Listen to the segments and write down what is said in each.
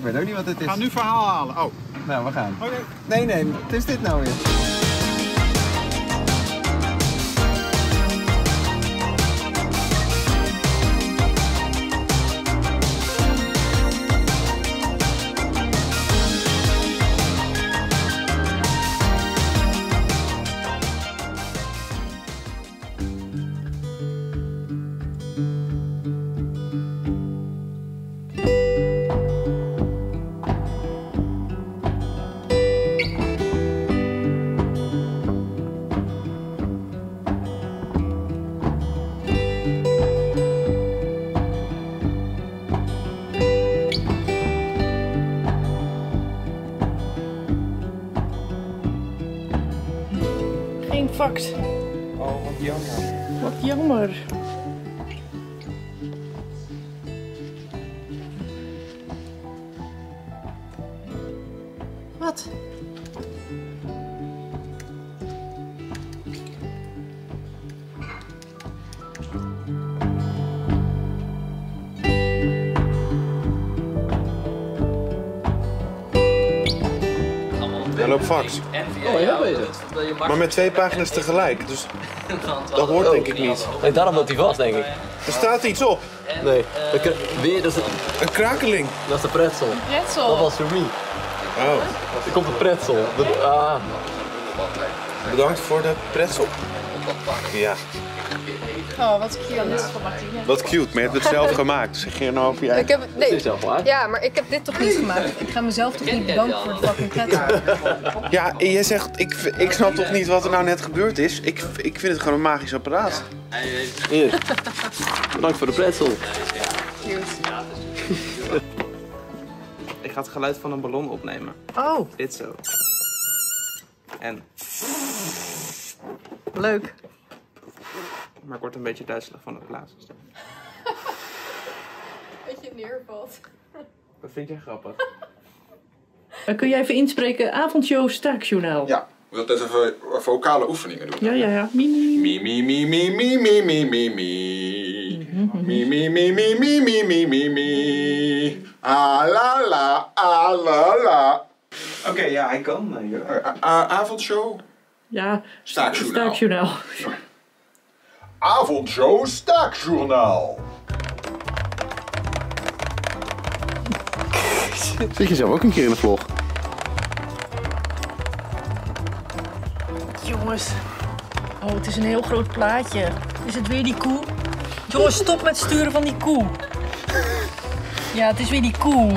Ik weet ook niet wat het is. We gaan nu verhaal halen. Oh. Nou, we gaan. Oké. Nee, wat is dit nou weer? Geen fax. Oh, wat jammer. Wat jammer. Wat? Jij loopt fax. Oh, ja, bezig. Maar met 2 pagina's tegelijk, dus dat hoort denk ik niet. Nee, daarom loopt hij vast, denk ik. Er staat iets op. Nee, weer, dat is, Een krakeling. dat is de pretzel. Pretzel. Dat was voor me. Oh, Er komt een pretzel. bedankt voor de pretzel. Ja, Oh, wat cute. wat cute, maar je hebt het zelf gemaakt. Zeg je nou over je eigen... Ik heb, Dat is nee. zelf klaar. Ja, maar ik heb dit toch niet gemaakt? Ik ga mezelf toch niet bedanken voor de fucking pretzel? Ja, en jij zegt, ik snap toch niet wat er nou net gebeurd is? Ik vind het gewoon een magisch apparaat. Hier. Bedankt voor de pretzel. Ik ga het geluid van een ballon opnemen. Oh, Dit zo. En, leuk. maar ik word een beetje duizelig van het blazen. Dat je neervalt. Dat vind jij grappig? Kun jij even inspreken, avondshow Staakjournaal? Ja, we zullen eens even vocale oefeningen doen. Ja. Mimi. Mi mi mi mi mi mi mi mi mi. Mi mi mi mi mi mi mi mi mi. Ah la la, ah la la. Oké, ja, hij kan. Avondshow. Ja, Staakjournaal. Staakjournaal. Avondshow Staakjournaal. Zit je zelf ook een keer in de vlog? Jongens. Oh, het is een heel groot plaatje. Is het weer die koe? Jongens, stop met sturen van die koe. Ja, het is weer die koe.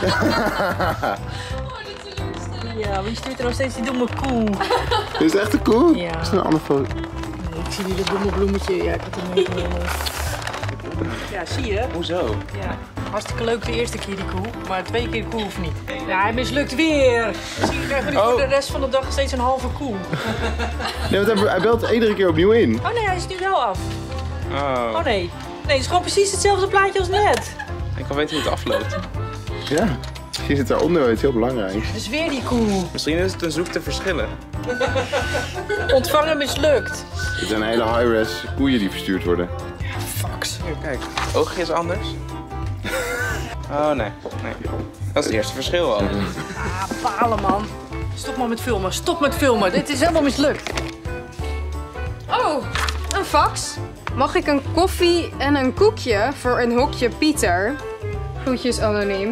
Ja, wie stuurt er nog steeds die domme koe? Is het echt een koe? Ja. Is het een andere foto? Nee, ik zie die domme bloemetje. Ja, ik had hem niet Ja, zie je? Hoezo? Ja. Hartstikke leuk de eerste keer die koe, maar 2 keer koe hoeft niet. Ja, hij mislukt weer. Misschien krijgen we nu voor de rest van de dag steeds een halve koe. Nee, want hij belt iedere keer opnieuw in. Oh nee, hij is nu wel af. Oh, Oh nee. Nee, het is gewoon precies hetzelfde plaatje als net. ik wil weten hoe het afloopt. Ja. Je zit daaronder, het is heel belangrijk. Dus weer die koe. Misschien is het een zoek te verschillen. Ontvangen mislukt. Het zijn hele high-res koeien die verstuurd worden. Fax. Hier, kijk. Oogje is anders. Oh nee. Dat is het eerste verschil al. Ah, palen man. Stop maar met filmen, stop met filmen. Dit is helemaal mislukt. Oh, een fax. Mag ik een koffie en een koekje voor een hokje Pieter? Groetjes anoniem.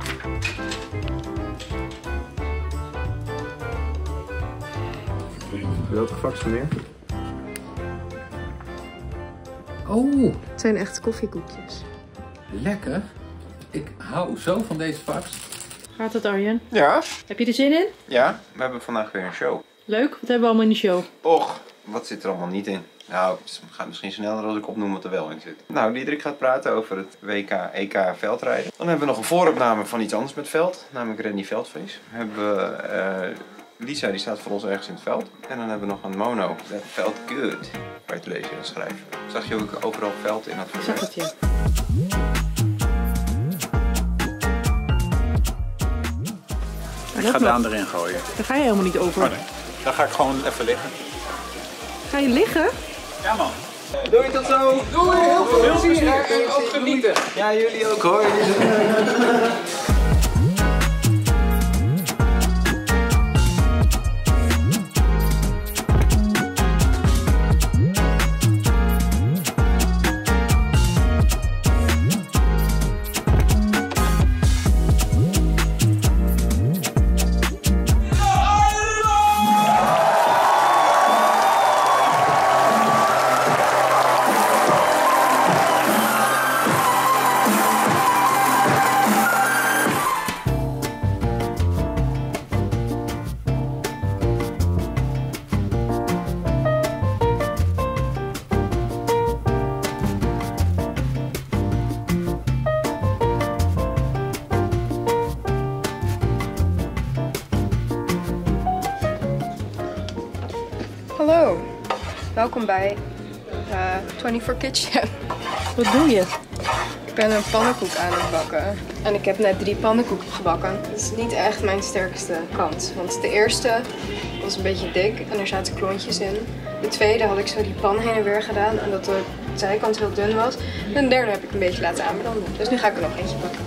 Welke fax meer? Oh, Het zijn echt koffiekoekjes. lekker. Ik hou zo van deze fax. Gaat het, Arjen? Ja? Heb je er zin in? Ja, we hebben vandaag weer een show. Leuk, wat hebben we allemaal in de show? Och, wat zit er allemaal niet in? Nou, het gaat misschien sneller als ik opnoem wat er wel in zit. Nou, Diederik gaat praten over het WK, EK veldrijden. Dan hebben we nog een vooropname van iets anders met veld, namelijk Randy Veldvries. We hebben Lisa, die staat voor ons ergens in het veld. En dan hebben we nog een mono, that felt good, waar je te lezen en schrijven. Zag je ook overal veld in dat Zag het je. Ik ga Daan erin gooien. Daar ga je helemaal niet over. Oh nee. Dan ga ik gewoon even liggen. Ga je liggen? Ja man. Doei, tot zo! Doei! Heel veel plezier en ook genieten! Ja, jullie ook hoor. Hallo, welkom bij 24 Kitchen. Wat doe je? Ik ben een pannenkoek aan het bakken. En ik heb net 3 pannenkoeken gebakken. Dat is niet echt mijn sterkste kant. Want de eerste was een beetje dik en er zaten klontjes in. De tweede had ik zo die pan heen en weer gedaan en dat de zijkant heel dun was. En de derde heb ik een beetje laten aanbranden. Dus nu ga ik er nog eentje bakken.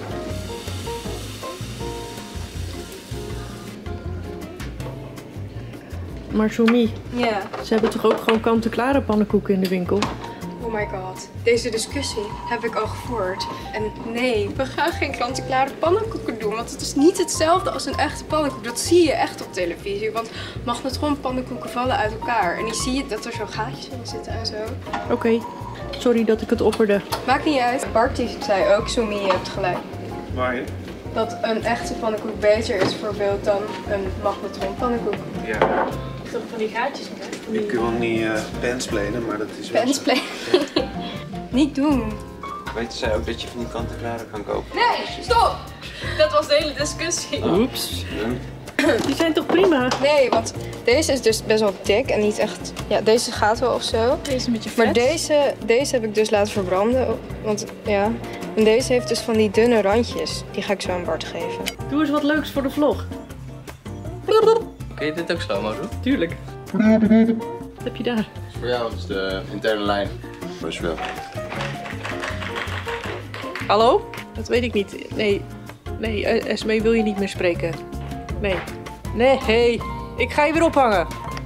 Maar Soumi, Ja. ze hebben toch ook gewoon kant-en-klare pannenkoeken in de winkel? Oh my god. Deze discussie heb ik al gevoerd. En nee, we gaan geen kant-en-klare pannenkoeken doen. Want het is niet hetzelfde als een echte pannenkoek. Dat zie je echt op televisie. Want magnetronpannenkoeken vallen uit elkaar. En die zie je dat er zo gaatjes in zitten en zo. Oké, sorry dat ik het opperde. Maakt niet uit. Bart die zei ook, Soumi, je hebt gelijk. Waar je? Dat een echte pannenkoek beter is voor beeld dan een magnetronpannenkoek. Ja. Toch van die gaatjes in, hè? Ik wil niet pansplainen, maar dat is wel zo. Pensplay. Niet doen. Weet zij ook dat je van die kant-en-klare kan kopen? Nee, stop! Dat was de hele discussie. Oeps. Die zijn toch prima? Nee, want deze is dus best wel dik en niet echt... Ja, deze gaat wel of zo. Deze met je vet. Maar deze heb ik dus laten verbranden. Want ja, en deze heeft dus van die dunne randjes. Die ga ik zo aan Bart geven. Doe eens wat leuks voor de vlog. Kun je dit ook schoonmaken doen? Tuurlijk. Wat heb je daar? Voor jou, dat is de interne lijn. Best wel. Hallo? Dat weet ik niet. Nee, Esmee wil je niet meer spreken. Nee. Nee, hey. Ik ga je weer ophangen.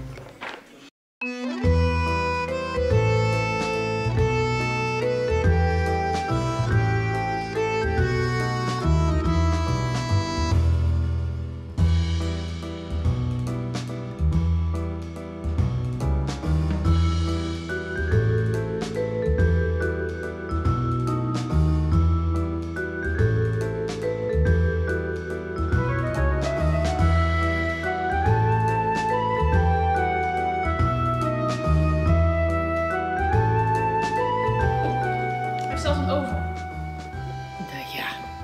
Zelfs een oven. Nou ja.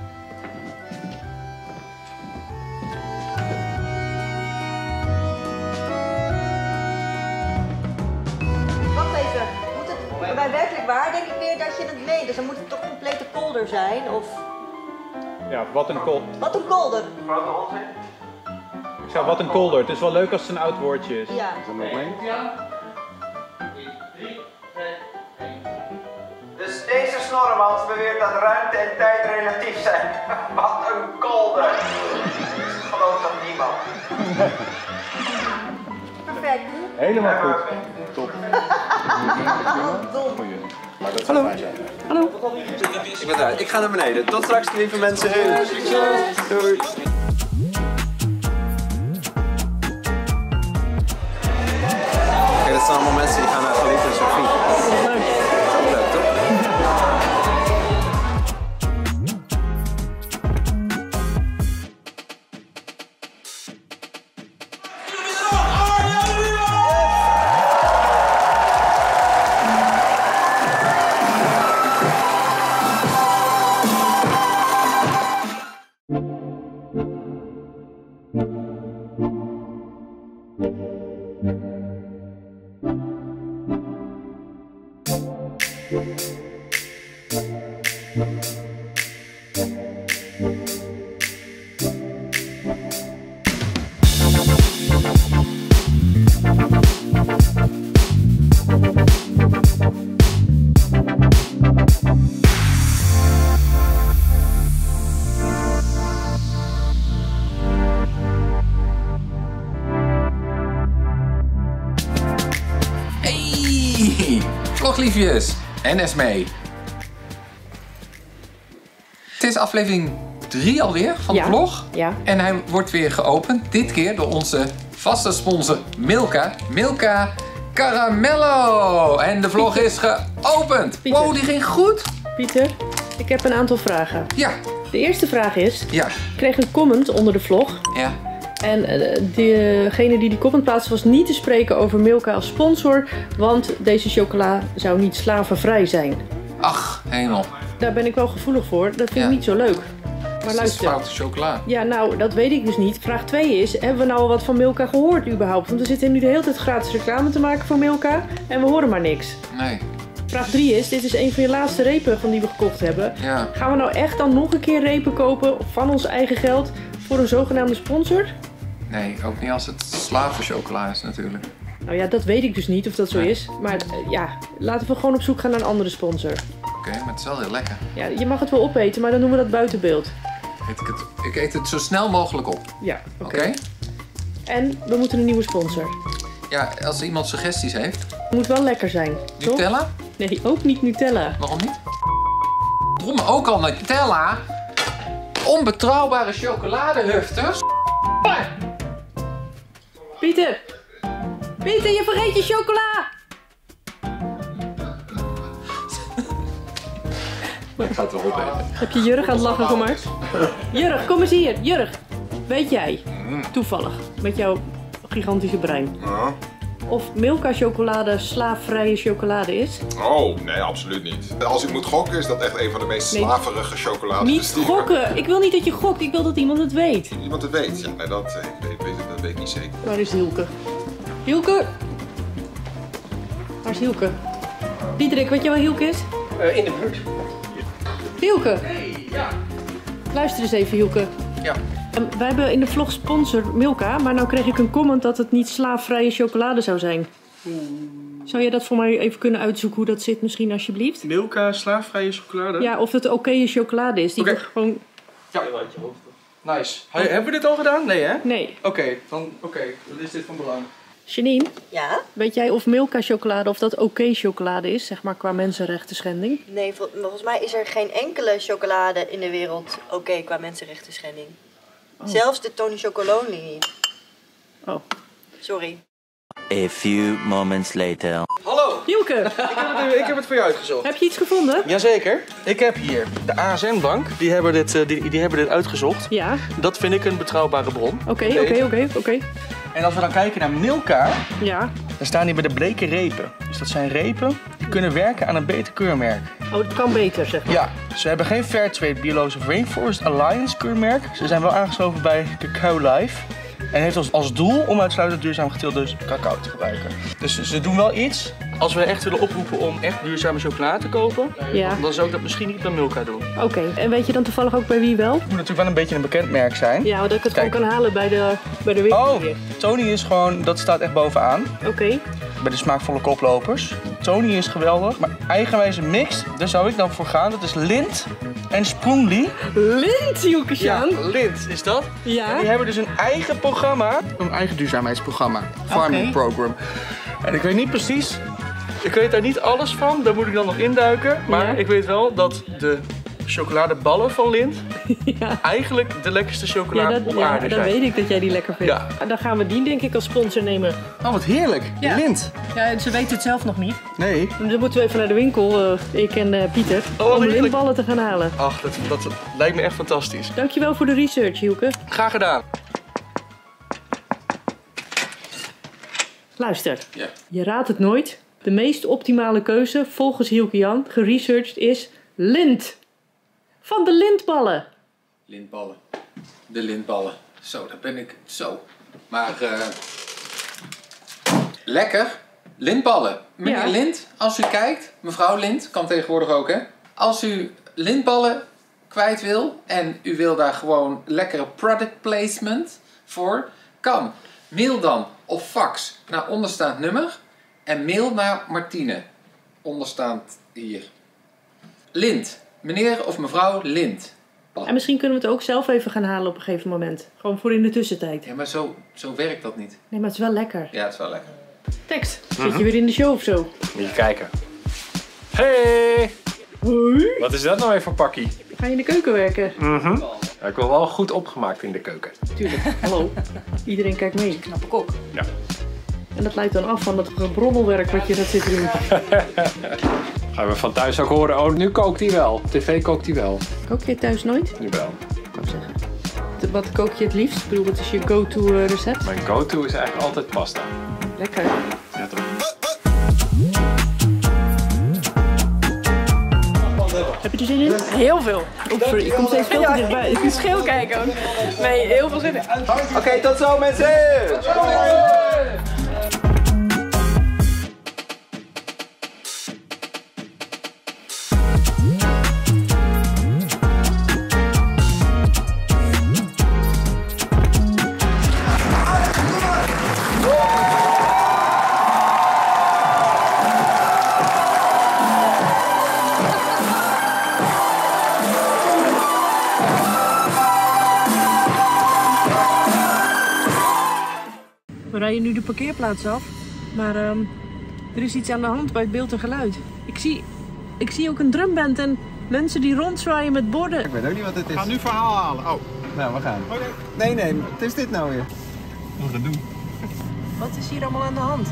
Wacht even. Moet het bij werkelijk waar denk ik weer dat je het leent. Dus dan moet het toch een complete kolder zijn? Of Ja, wat een kolder. wat een kolder? Ik zei wat een kolder. Het is wel leuk als het een oud woordje is. Ja. Dus deze snorremans beweert dat ruimte en tijd relatief zijn. Wat een kolder! Ik geloof dat niemand. Perfect. Helemaal goed. Hallo. Hallo. Ik ben eruit. Ik ga naar beneden. Tot straks, lieve mensen. Doei. Kijk, dat zijn allemaal mensen die gaan naar Galit en Sophie. Dat is leuk. Dat is leuk, toch? Vlogliefjes en Esmee. Het is aflevering 3 alweer van de vlog. Ja. En hij wordt weer geopend. Dit keer door onze vaste sponsor Milka. Milka Caramello. En de vlog is geopend. Pieter. Wow, die ging goed. Pieter, ik heb een aantal vragen. Ja. De eerste vraag is, Ja. ik kreeg een comment onder de vlog. Ja. En degene die comment plaatste was niet te spreken over Milka als sponsor, want deze chocola zou niet slavenvrij zijn. Ach, hemel. Daar ben ik wel gevoelig voor. Dat vind ik niet zo leuk. Het is foute chocola. Ja, nou, dat weet ik dus niet. Vraag 2 is, hebben we nou al wat van Milka gehoord überhaupt? Want we zitten nu de hele tijd gratis reclame te maken voor Milka en we horen maar niks. Nee. Vraag 3 is, dit is een van je laatste repen van die we gekocht hebben. Ja. Gaan we nou echt dan nog een keer repen kopen van ons eigen geld voor een zogenaamde sponsor? Nee, ook niet als het slavenchocola is natuurlijk. Nou ja, dat weet ik dus niet of dat zo is. Maar ja, laten we gewoon op zoek gaan naar een andere sponsor. Oké, maar het is wel heel lekker. Ja, je mag het wel opeten, maar dan doen we dat buiten beeld. Ik eet het zo snel mogelijk op. Ja, oké. Oké? En we moeten een nieuwe sponsor. Ja, als iemand suggesties heeft. Het moet wel lekker zijn, toch? Nutella? Nee, ook niet Nutella. Waarom niet? Waarom ook al Nutella? Onbetrouwbare chocoladehufters. Pieter! Pieter, je vergeet je chocola! Ik ga het wel opeten. Heb je Jurg aan het lachen gemaakt? Jurg, kom eens hier. Jurg, weet jij, toevallig, met jouw gigantische brein, of Milka chocolade slaafvrije chocolade is? Oh, nee, absoluut niet. Als ik moet gokken, is dat echt een van de meest slaverige chocolades. Niet gokken! Ik wil niet dat je gokt, ik wil dat iemand het weet. Iemand het weet? Ja, nee, dat weet ik niet zeker. Waar is Hielke? Hielke! Waar is Hielke? Diederik, weet je waar Hielke is? In de buurt. Hielke! Ja. Luister eens even, Hielke. Ja. Wij hebben in de vlog sponsor Milka, maar nou kreeg ik een comment dat het niet slaafvrije chocolade zou zijn. Zou jij dat voor mij even kunnen uitzoeken hoe dat zit misschien alsjeblieft? Milka, slaafvrije chocolade? Ja, of het oké chocolade is. Die we gewoon... Ja. Nice. Hebben we dit al gedaan? Nee, hè? Nee. Oké, dan is dit van belang. Janine? Ja? Weet jij of Milka chocolade of dat oké chocolade is, zeg maar qua mensenrechten schending? Nee, volgens mij is er geen enkele chocolade in de wereld oké qua mensenrechten schending. Oh. Zelfs de Tony Chocolonely niet. Oh. Sorry. A few moments later. Hallo! Hielke! Ik heb het voor je uitgezocht. Heb je iets gevonden? Jazeker. Ik heb hier de ASN-bank. Die hebben dit uitgezocht. Ja. Dat vind ik een betrouwbare bron. Oké. En als we dan kijken naar Milka, ja. dan staan die bij de bleke repen. Dus dat zijn repen die kunnen werken aan een beter keurmerk. Oh, het kan beter, zeg maar. Ja, ze hebben geen Fairtrade Biologische Rainforest Alliance keurmerk. Ze zijn wel aangesloten bij Cacao Life. En heeft als doel om uitsluitend duurzaam geteelde cacao te gebruiken. Dus ze doen wel iets. Als we echt willen oproepen om echt duurzame chocolade te kopen, dan zou ik dat misschien niet bij Milka doen. Oké, en weet je dan toevallig ook bij wie wel? Het moet natuurlijk wel een beetje een bekend merk zijn. Ja, dat ik het gewoon kan halen bij de winkel. Oh, Tony is gewoon, dat staat echt bovenaan. Oké. Bij de smaakvolle koplopers. Tony is geweldig, maar eigenwijze mix, daar zou ik dan voor gaan. Dat is Lindt en Sprungly. Lindt, Joekesjan? Ja, Lindt is dat. Ja. En die hebben dus een eigen programma, een eigen duurzaamheidsprogramma. Farming Program. En ik weet niet precies, ik weet daar niet alles van, daar moet ik dan nog induiken. Maar ik weet wel dat de chocoladeballen van Lindt eigenlijk de lekkerste chocolade op aarde zijn. Dan weet ik dat jij die lekker vindt. Ja. Dan gaan we die denk ik als sponsor nemen. Oh, wat heerlijk. Ja. Lindt. Ja, ze weten het zelf nog niet. Nee. Dan moeten we even naar de winkel, ik en Pieter, om Lindballen te gaan halen. Ach, dat lijkt me echt fantastisch. Dankjewel voor de research, Hielke. Graag gedaan. Luister, je raadt het nooit. De meest optimale keuze volgens Hielke Jan, geresearched, is Lindt. Van de Lindballen. Lindballen. De lindballen. Zo, daar ben ik. Zo. Maar lekker. Lindballen. Meneer Lindt, als u kijkt, mevrouw Lindt, kan tegenwoordig ook hè. Als u lindballen kwijt wil en u wil daar gewoon lekkere product placement voor, kan. Mail dan of fax naar onderstaand nummer en mail naar Martine. Onderstaand hier. Lindt. Meneer of mevrouw Lindt. En misschien kunnen we het ook zelf even gaan halen op een gegeven moment. Gewoon voor in de tussentijd. Ja, maar zo werkt dat niet. Nee, maar het is wel lekker. Ja, het is wel lekker. Tekst, zit je weer in de show of zo? Moet je kijken. Hey! Hoi! Wat is dat nou weer voor pakkie? Ga je in de keuken werken? Ja, ik wil wel goed opgemaakt in de keuken. Tuurlijk, hallo. Iedereen kijkt mee. Knappe kok. Ja. En dat leidt dan af van dat broddelwerk wat je dat zit te doen. Gaan we van thuis ook horen, oh nu kookt hij wel. TV kookt hij wel. Kook je thuis nooit? Jawel. Ik wou zeggen. Wat kook je het liefst? Ik bedoel, wat is je go-to recept? Mijn go-to is eigenlijk altijd pasta. Lekker. Ja toch? Heb je je zin in? Heel veel. Oeps, sorry, ik kom steeds veel te dichtbij. Ik moet scheel kijken ook. Nee, heel veel zin in. Oké, tot zo mensen! We rijden nu de parkeerplaats af, maar er is iets aan de hand bij het beeld en geluid. Ik zie ook een drumband en mensen die rondzwaaien met borden. Ik weet ook niet wat het is. We gaan nu verhaal halen. Oh. Nou, we gaan. Nee, wat is dit nou weer? Wat gaan we doen? Wat is hier allemaal aan de hand?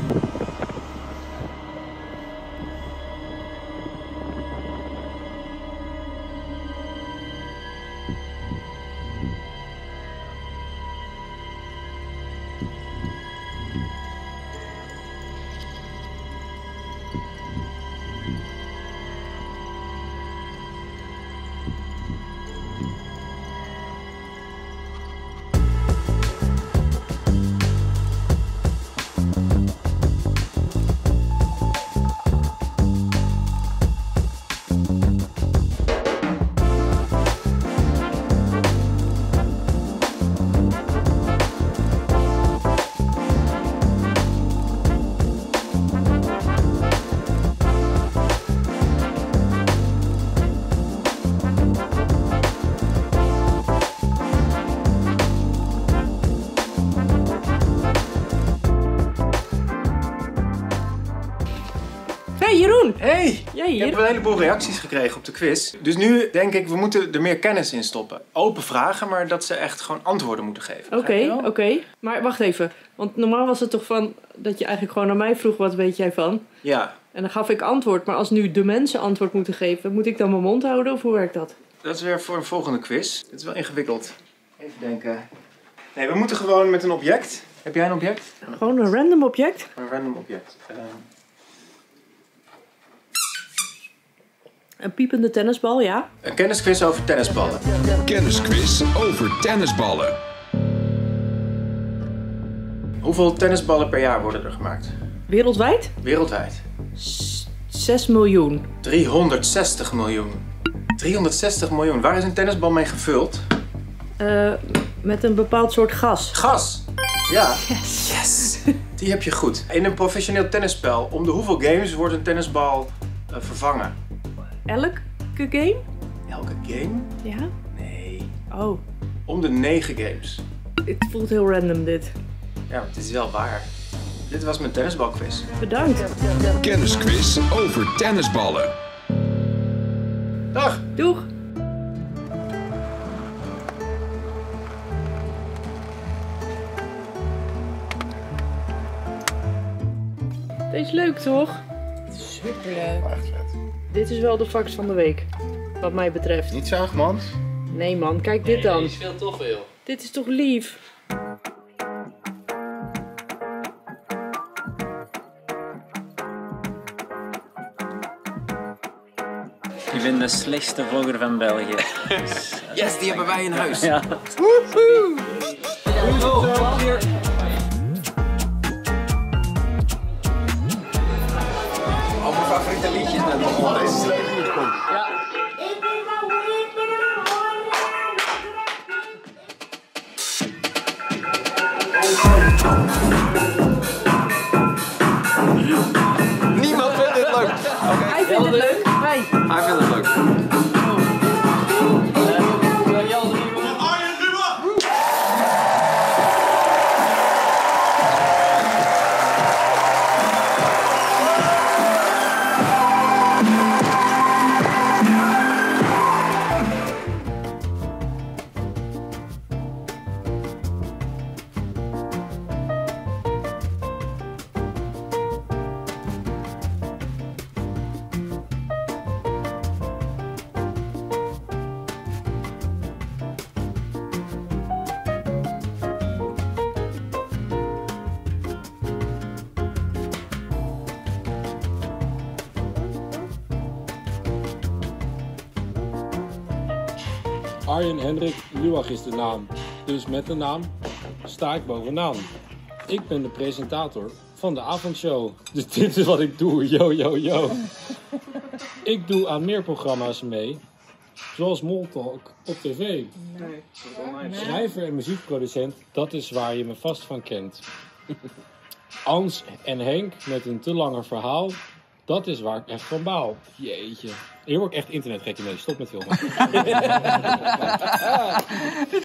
Hey Jeroen! Hey! Jij hier? Ik heb een heleboel reacties gekregen op de quiz. Dus nu denk ik, we moeten er meer kennis in stoppen. Open vragen, maar dat ze echt gewoon antwoorden moeten geven. Oké. Maar wacht even. Want normaal was het toch van dat je eigenlijk gewoon aan mij vroeg, wat weet jij van? Ja. En dan gaf ik antwoord. Maar als nu de mensen antwoord moeten geven, moet ik dan mijn mond houden of hoe werkt dat? Dat is weer voor een volgende quiz. Het is wel ingewikkeld. Even denken. Nee, we moeten gewoon met een object. Heb jij een object? Gewoon een random object? Een random object. Een piepende tennisbal, ja. Een kennisquiz over tennisballen. Kennisquiz over tennisballen. Hoeveel tennisballen per jaar worden er gemaakt? Wereldwijd? Wereldwijd. 6 miljoen. 360 miljoen. 360 miljoen. Waar is een tennisbal mee gevuld? Met een bepaald soort gas. Gas! Ja. Yes. Die heb je goed. In een professioneel tennisspel, om de hoeveel games wordt een tennisbal vervangen? Elke game? Elke game? Ja. Nee. Oh. Om de 9 games. Het voelt heel random dit. Ja, maar het is wel waar. Dit was mijn tennisbalquiz. Bedankt. Kennisquiz over tennisballen. Dag. Doeg. Deze is leuk toch? Superleuk. Echt vet. Dit is wel de fax van de week. Wat mij betreft. Niet zaag, man. Nee man, kijk dit dan. Je speelt toch veel. Dit is toch lief? Je bent de slechtste vlogger van België. Yes, die hebben wij in huis. Ja. Woehoe! Al mijn favoriete liedjes net begonnen. Deze is leuk hoe het komt. Ja. Niemand vindt dit leuk. Okay. Hij vindt het leuk. Wij. Hij vindt het leuk. Arjen Hendrik Luwag is de naam. Dus met de naam sta ik bovenaan. Ik ben de presentator van de avondshow. Dus dit is wat ik doe, yo yo yo. Ik doe aan meer programma's mee. Zoals Moltalk op tv. Nee. Schrijver en muziekproducent, dat is waar je me vast van kent. Ans en Henk met een te langer verhaal, dat is waar ik echt van baal. Jeetje. Hier word ik echt internetgekkie mee. Stop met filmen.